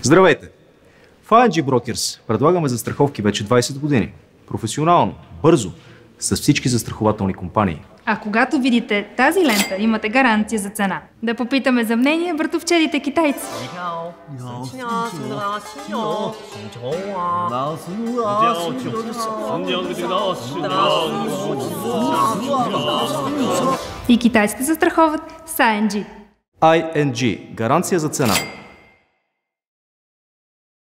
Здравейте! В ING Brokers предлагаме застраховки вече 20 години. Професионално, бързо, с всички застрахователни компании. А когато видите тази лента, имате гаранция за цена. Да попитаме за мнение братовчедите китайци. И китайците застраховат с ING. ING – гаранция за цена.